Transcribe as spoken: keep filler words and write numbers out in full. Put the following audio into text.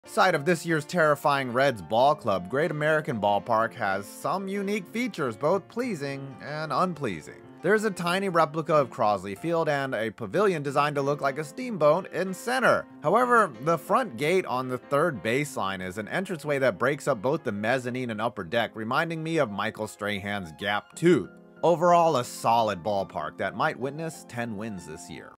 Site of this year's terrifying Reds ball club, Great American Ballpark has some unique features, both pleasing and unpleasing. There's a tiny replica of Crosley Field and a pavilion designed to look like a steamboat in center. However, the front gate on the third baseline is an entranceway that breaks up both the mezzanine and upper deck, reminding me of Michael Strahan's Gap Tooth. Overall, a solid ballpark that might witness ten wins this year.